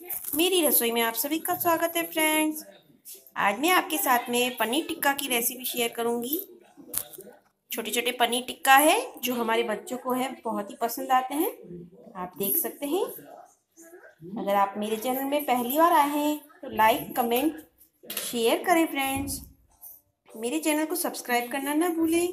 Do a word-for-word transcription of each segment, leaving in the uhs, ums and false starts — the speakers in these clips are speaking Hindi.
मेरी रसोई में आप सभी का स्वागत है फ्रेंड्स। आज मैं आपके साथ में पनीर टिक्का की रेसिपी शेयर करूंगी। छोटे छोटे पनीर टिक्का है जो हमारे बच्चों को है बहुत ही पसंद आते हैं। आप देख सकते हैं। अगर आप मेरे चैनल में पहली बार आए हैं तो लाइक कमेंट शेयर करें फ्रेंड्स। मेरे चैनल को सब्सक्राइब करना ना भूलें।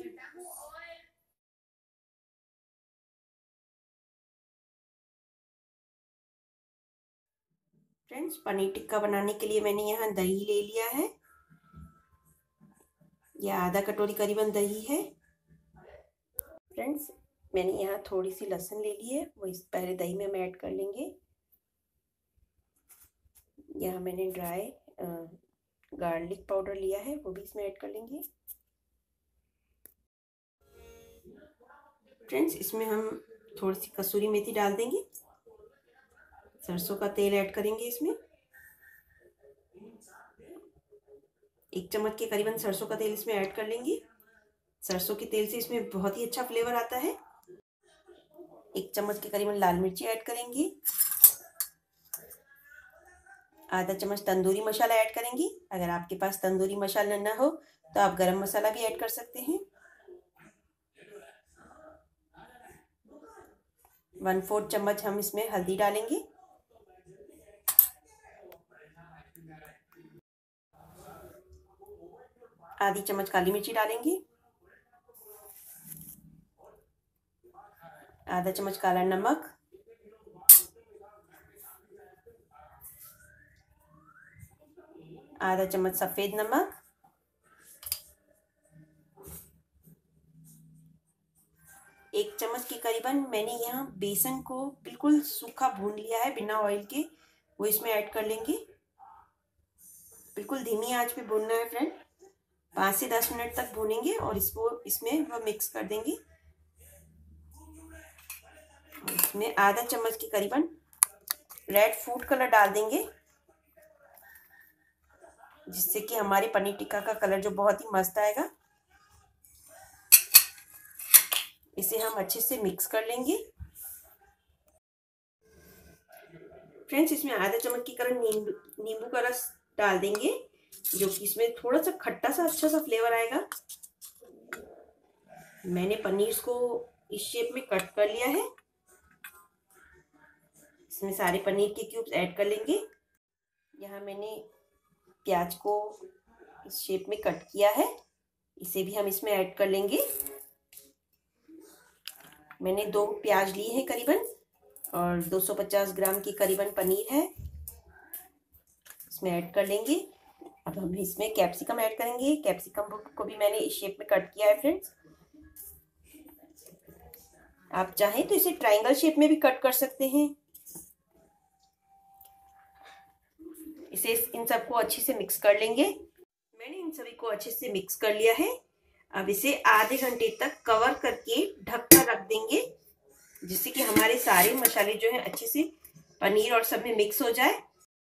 फ्रेंड्स, पनीर टिक्का बनाने के लिए मैंने यहाँ दही ले लिया है। यह आधा कटोरी करीबन दही है। फ्रेंड्स, मैंने यहाँ थोड़ी सी लहसुन ले ली है, वो इस पहले दही में हम ऐड कर लेंगे। यहाँ मैंने ड्राई गार्लिक पाउडर लिया है, वो भी इसमें ऐड कर लेंगे। फ्रेंड्स, इसमें हम थोड़ी सी कसूरी मेथी डाल देंगे। सरसों का तेल ऐड करेंगे इसमें। एक चम्मच के करीबन सरसों का तेल इसमें ऐड कर लेंगे। सरसों के तेल से इसमें बहुत ही अच्छा फ्लेवर आता है। एक चम्मच के करीबन लाल मिर्ची ऐड करेंगे। आधा चम्मच तंदूरी मसाला ऐड करेंगे। अगर आपके पास तंदूरी मसाला ना हो तो आप गरम मसाला भी ऐड कर सकते हैं। वन फोर्थ चम्मच हम इसमें हल्दी डालेंगे। आधी चम्मच काली मिर्ची डालेंगे। आधा चम्मच काला नमक। आधा चम्मच सफेद नमक। एक चम्मच के करीबन मैंने यहाँ बेसन को बिल्कुल सूखा भून लिया है बिना ऑयल के, वो इसमें ऐड कर लेंगे। बिल्कुल धीमी आंच पे भूनना है फ्रेंड। पाँच से दस मिनट तक भूनेंगे और इसको इसमें वो मिक्स कर देंगे। इसमें आधा चम्मच के करीबन रेड फूड कलर डाल देंगे, जिससे कि हमारे पनीर टिक्का का कलर जो बहुत ही मस्त आएगा। इसे हम अच्छे से मिक्स कर लेंगे। फ्रेंड्स, इसमें आधा चम्मच की करीब नींबू नींबू का रस डाल देंगे, जो कि इसमें थोड़ा सा खट्टा सा अच्छा सा फ्लेवर आएगा। मैंने पनीर को इस शेप में कट कर लिया है। इसमें सारे पनीर के क्यूब्स ऐड कर लेंगे। यहाँ मैंने प्याज को इस शेप में कट किया है, इसे भी हम इसमें ऐड कर लेंगे। मैंने दो प्याज लिए हैं करीबन, और दो सौ पचास ग्राम की करीबन पनीर है, इसमें ऐड कर लेंगे। अब हम इसमें कैप्सिकम ऐड करेंगे। कैप्सिकम को भी मैंने इस शेप में कट किया है फ्रेंड्स। आप चाहें तो इसे ट्रायंगल शेप में भी कट कर सकते हैं। इसे इन सबको अच्छे से मिक्स कर लेंगे। मैंने इन सभी को अच्छे से मिक्स कर लिया है। अब इसे आधे घंटे तक कवर करके ढक कर रख देंगे, जिससे कि हमारे सारे मसाले जो है अच्छे से पनीर और सब में मिक्स हो जाए।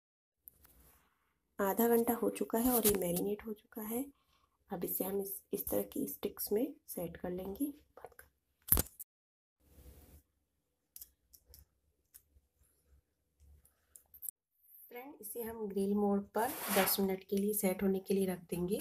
आधा घंटा हो चुका है और ये मैरिनेट हो चुका है। अब इसे हम इस इस तरह की स्टिक्स में सेट कर लेंगे। फ्रेंड, इसे हम ग्रिल मोड पर दस मिनट के लिए सेट होने के लिए रख देंगे।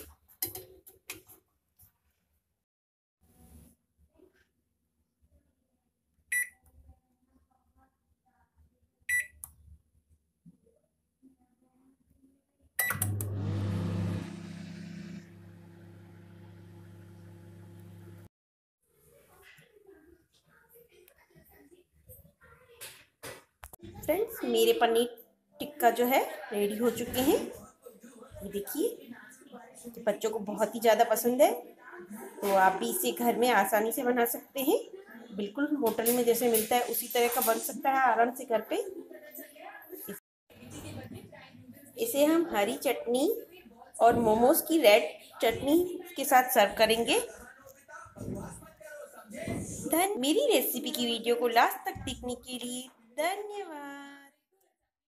फ्रेंड्स, मेरे पनीर टिक्का जो है रेडी हो चुके हैं। ये देखिए, बच्चों को बहुत ही ज़्यादा पसंद है, तो आप भी इसे घर में आसानी से बना सकते हैं। बिल्कुल होटल में जैसे मिलता है उसी तरह का बन सकता है आराम से घर पे। इसे हम हरी चटनी और मोमोज की रेड चटनी के साथ सर्व करेंगे। धन मेरी रेसिपी की वीडियो को लास्ट तक देखने के लिए धन्यवाद।